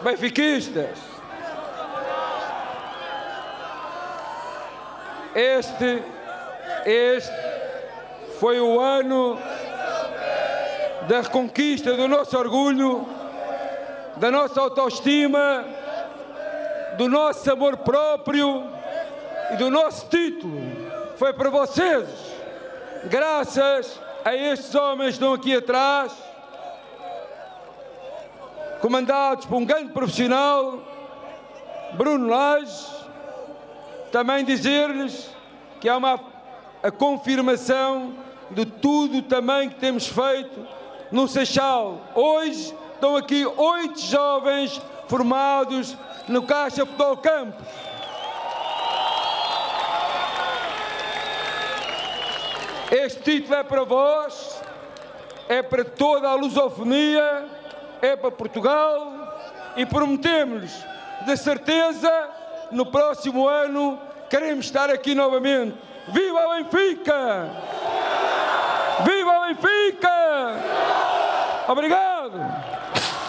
benfiquistas, este foi o ano da reconquista do nosso orgulho, da nossa autoestima, do nosso amor próprio e do nosso título. Foi para vocês, graças a estes homens que estão aqui atrás, comandados por um grande profissional, Bruno Lage. Também dizer-lhes que há a confirmação de tudo também que temos feito no Seixal. Hoje estão aqui 8 jovens formados no Caixa Futebol Campos. Este título é para vós, é para toda a lusofonia, é para Portugal e prometemos, de certeza, no próximo ano queremos estar aqui novamente. Viva o Benfica! Viva o Benfica! Obrigado!